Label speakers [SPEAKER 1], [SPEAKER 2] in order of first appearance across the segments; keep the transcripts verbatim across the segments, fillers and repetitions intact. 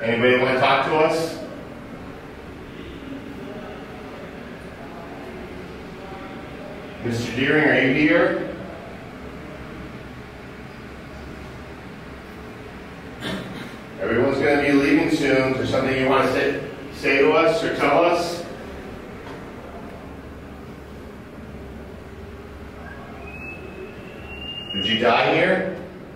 [SPEAKER 1] Anybody want to talk to us? Mister Deering, are you here? Everyone's going to be leaving soon. Is there something you want to say, say to us or tell us? Did you die here?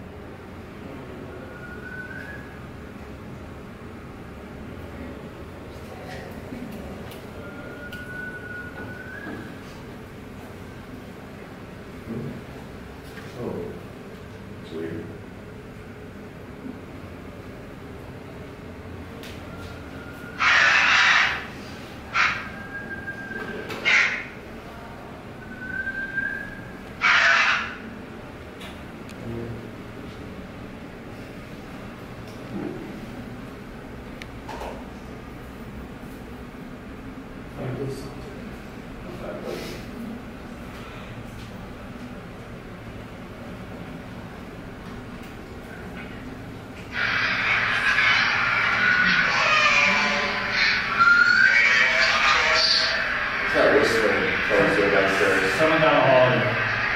[SPEAKER 1] Oh, it's weird.
[SPEAKER 2] Someone down the hall.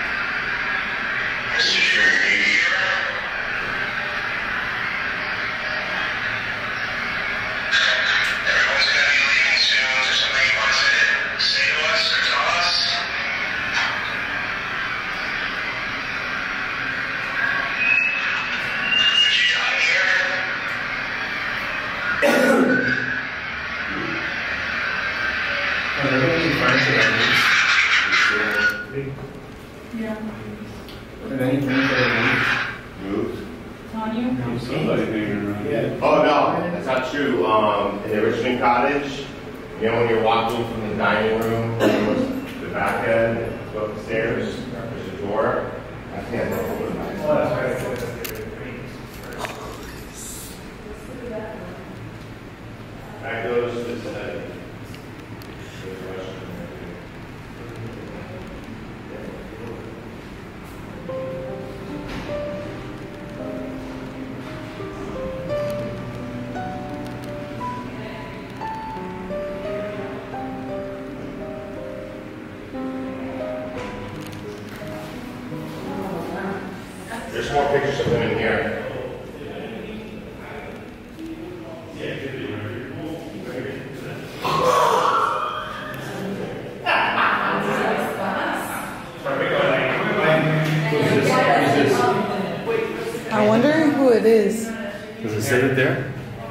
[SPEAKER 3] Yeah.
[SPEAKER 2] If anything that
[SPEAKER 1] Moved?
[SPEAKER 3] On you?
[SPEAKER 2] moved, somebody hanging around.
[SPEAKER 1] Yeah. Oh no, that's not true. Um, in the Richmond Cottage, you know when you're walking from the dining room towards the back end, go up the stairs, there's a door. I can't open it.
[SPEAKER 2] Oh, that's right.
[SPEAKER 1] That goes to the side. There's more pictures of them in here.
[SPEAKER 4] I wonder who it is.
[SPEAKER 5] Does it say it there?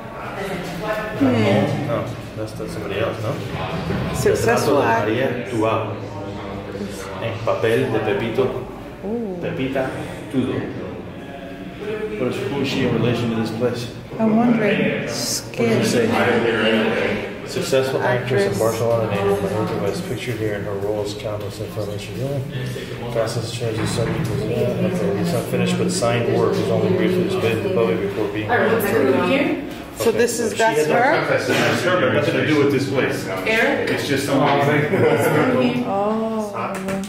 [SPEAKER 4] Hmm.
[SPEAKER 5] No, that's, that's somebody else, ¿no?
[SPEAKER 4] Successful act.
[SPEAKER 5] María Tuao. En papel de Pepito.
[SPEAKER 4] Ooh.
[SPEAKER 5] Pepita Tudo. What is, who is she in relation to this place?
[SPEAKER 4] I'm wondering.
[SPEAKER 5] What does it
[SPEAKER 4] Skin.
[SPEAKER 5] say?
[SPEAKER 1] I didn't hear anything.
[SPEAKER 5] Successful actress
[SPEAKER 4] Actress.
[SPEAKER 5] in Barcelona named Manuta was pictured here in her roles countless information. Fastest changes subject was yeah, okay, it's unfinished but signed work was only briefly displayed to the public before being transferred.
[SPEAKER 4] So this is,
[SPEAKER 5] She
[SPEAKER 4] that's
[SPEAKER 5] had no
[SPEAKER 4] her?
[SPEAKER 5] contest in that survey, nothing to do with this place.
[SPEAKER 3] Eric?
[SPEAKER 5] It's just somebody.
[SPEAKER 4] Oh.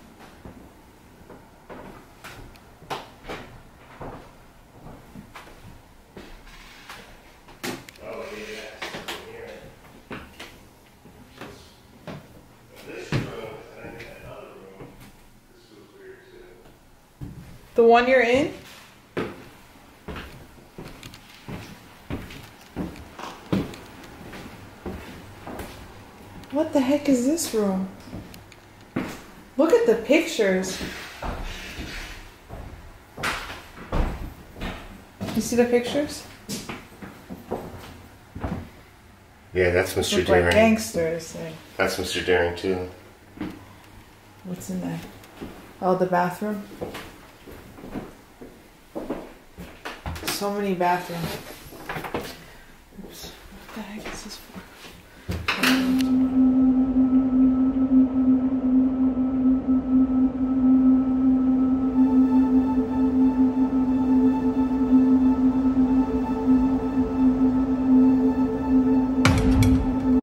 [SPEAKER 4] The one you're in? What the heck is this room? Look at the pictures. You see the pictures?
[SPEAKER 1] Yeah, that's Mister
[SPEAKER 4] Look like
[SPEAKER 1] Deering.
[SPEAKER 4] gangsters. Like,
[SPEAKER 1] That's Mister Deering too.
[SPEAKER 4] what's in there? Oh, the bathroom. So many bathrooms. Oops. What the heck is this for?